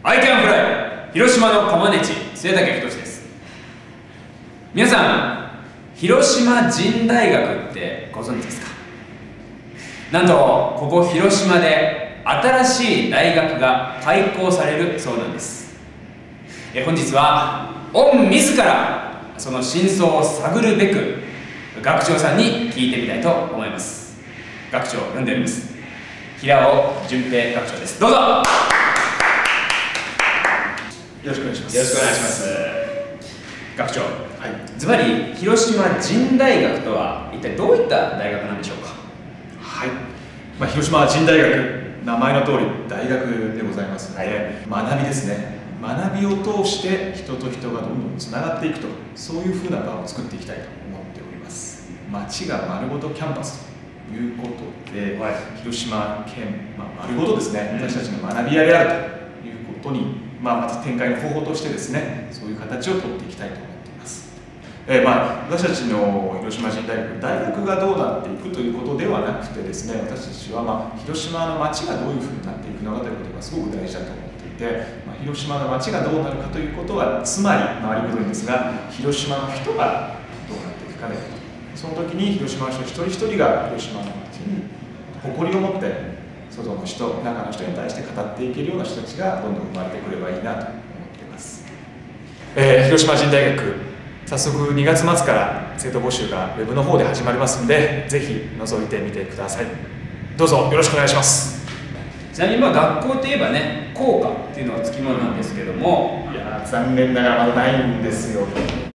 アイキャンフライ広島のコマネチ末竹太です。皆さん、広島人大学ってご存知ですか？なんとここ広島で新しい大学が開校されるそうなんです。本日は御自らその真相を探るべく学長さんに聞いてみたいと思います。学長呼んでおります。平尾純平学長です。どうぞ。よろしくお願いします。 よろしくお願いします。学長、ズバリ広島人大学とは一体どういった大学なんでしょうか？ はい、広島人大学、名前の通り大学でございますので、学びですね。学びを通して人と人がどんどんつながっていくと、そういうふうな場を作っていきたいと思っております。町が丸ごとキャンパスということで、広島県、丸ごとですね、私たちの学び屋であるということに、まず展開の方法としてですね、そういう形を取っていきたいと思っています。私たちの広島人大学、大学がどうなっていくということではなくてですね、私たちは広島の町がどういうふうになっていくのかということがすごく大事だと思っていて、広島の町がどうなるかということは、つまり回りくどいんですが、広島の人がどうなっていくかで、その時に広島の人一人一人が広島の町に誇りを持って、外の人、中の人に対して語っていけるような人たちがどんどん生まれてくればいいなと思っています。広島人大学、早速2月末から生徒募集がウェブの方で始まりますので、ぜひ覗いてみてください。どうぞよろしくお願いします。 ちなみに学校といえばね、校歌っていうのがつきものなんですけども、 残念ながらまだないんですよ。